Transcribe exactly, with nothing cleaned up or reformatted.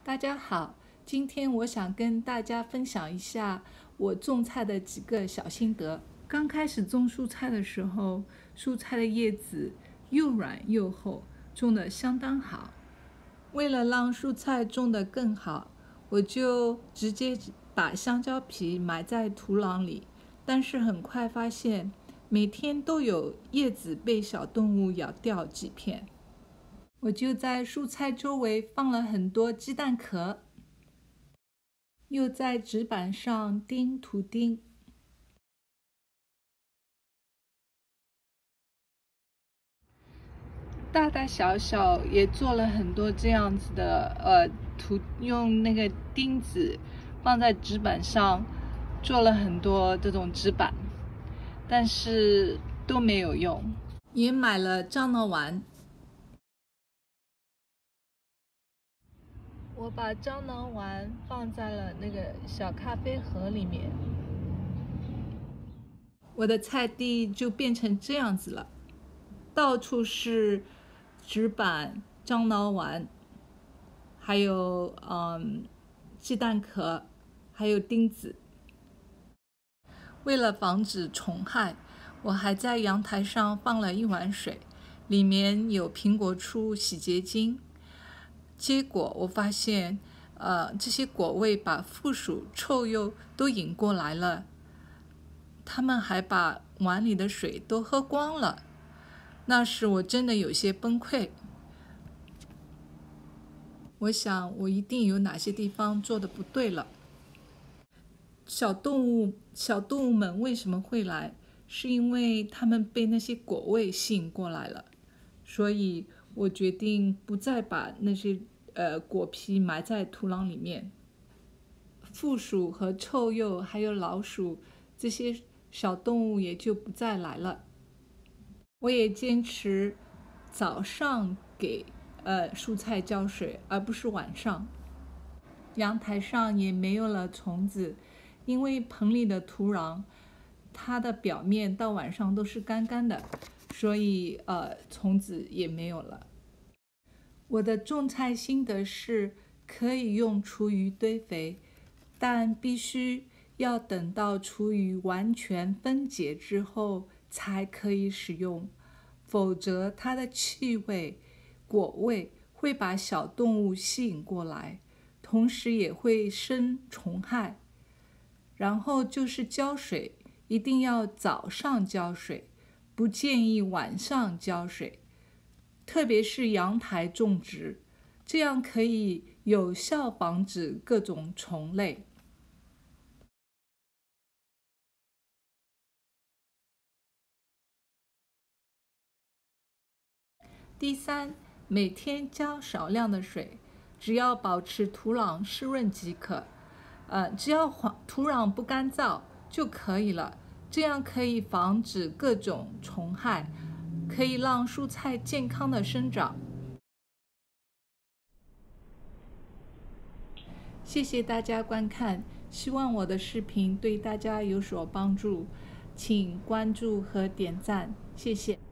大家好，今天我想跟大家分享一下我种菜的几个小心得。刚开始种蔬菜的时候，蔬菜的叶子又软又厚，种得相当好。为了让蔬菜种得更好，我就直接把香蕉皮埋在土壤里，但是很快发现每天都有叶子被小动物咬掉几片。我就在蔬菜周围放了很多鸡蛋壳，又在纸板上钉图钉。大大小小也做了很多这样子的呃图，用那个钉子放在纸板上，做了很多这种纸板，但是都没有用。也买了樟脑丸。我把樟脑丸放在了那个小咖啡盒里面，我的菜地就变成这样子了，到处是纸板、樟脑丸，还有嗯鸡蛋壳，还有钉子。为了防止虫害，我还在阳台上放了一碗水，里面有苹果醋洗洁精。结果我发现，呃，这些果味把负鼠、臭鼬都引过来了，它们还把碗里的水都喝光了。那时我真的有些崩溃。我想，我一定有哪些地方做的不对了。小动物，小动物们为什么会来？是因为它们被那些果味吸引过来了，所以我决定不再把那些呃果皮埋在土壤里面。负鼠和臭鼬还有老鼠这些小动物也就不再来了。我也坚持早上给呃蔬菜浇水，而不是晚上。阳台上也没有了虫子，因为盆里的土壤它的表面到晚上都是干干的，所以呃虫子也没有了。我的种菜心得是，可以用厨余堆肥，但必须要等到厨余完全分解之后才可以使用，否则它的气味、果味会把小动物吸引过来，同时也会生虫害。然后就是浇水，一定要早上浇水，不建议晚上浇水。特别是阳台种植，这样可以有效防止各种虫类。第三，每天浇少量的水，只要保持土壤湿润即可。呃，只要土壤不干燥就可以了，这样可以防止各种虫害，可以让蔬菜健康的生长。谢谢大家观看，希望我的视频对大家有所帮助，请关注和点赞，谢谢。